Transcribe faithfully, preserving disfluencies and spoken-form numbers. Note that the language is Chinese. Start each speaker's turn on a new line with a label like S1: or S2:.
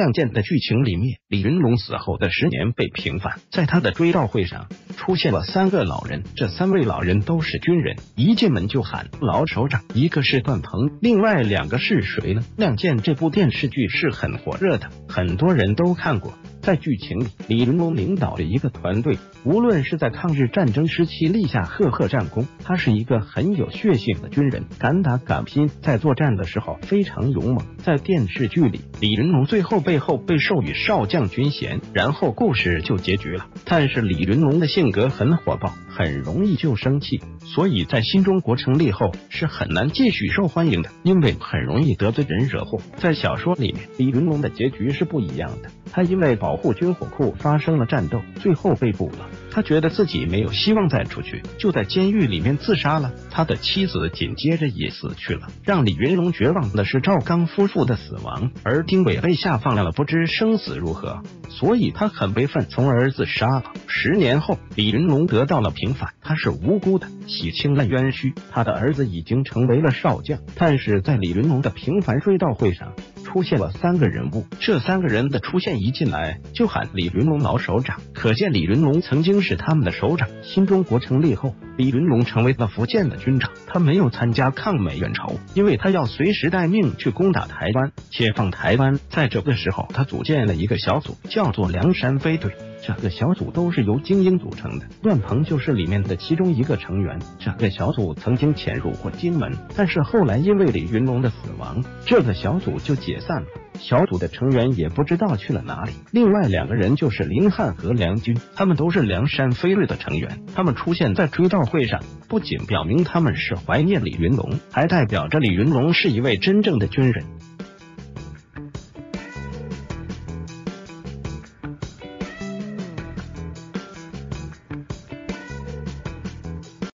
S1: 亮剑》的剧情里面，李云龙死后的十年被平反，在他的追悼会上出现了三个老人，这三位老人都是军人，一进门就喊老首长，一个是段鹏，另外两个是谁呢？《亮剑》这部电视剧是很火热的，很多人都看过。在剧情里，李云龙领导着一个团队，无论是在抗日战争时期立下赫赫战功，他是一个很有血性的军人，敢打敢拼，在作战的时候非常勇猛。在电视剧里，李云龙最后背后被授予少将军衔，然后故事就结局了。但是李云龙的性格很火爆，很容易就生气，所以在新中国成立后是很难继续受欢迎的，因为很容易得罪人惹祸。在小说里面，李云龙的结局是不一样的，他因为保护军火库发生了战斗，最后被捕了。他觉得自己没有希望再出去，就在监狱里面自杀了。他的妻子紧接着也死去了。让李云龙绝望的是赵刚夫妇的死亡，而丁伟被下放了，不知生死如何，所以他很悲愤，从而自杀了。十年后，李云龙得到了平反，他是无辜的，洗清了冤屈。他的儿子已经成为了少将，但是在李云龙的平反追悼会上出现了三个人物，这三个人的出现一进来就喊李云龙老首长，可见李云龙曾经是他们的首长。新中国成立后，李云龙成为了福建的军长，他没有参加抗美援朝，因为他要随时待命去攻打台湾，解放台湾。在这个时候，他组建了一个小组，叫做梁山飞队。这个小组都是由精英组成的，段鹏就是里面的其中一个成员。这个小组曾经潜入过金门，但是后来因为李云龙的死亡，这个小组就解散了，小组的成员也不知道去了哪里。另外两个人就是林汉和梁军，他们都是梁山飞队的成员。他们出现在追悼会上，不仅表明他们是怀念李云龙，还代表着李云龙是一位真正的军人。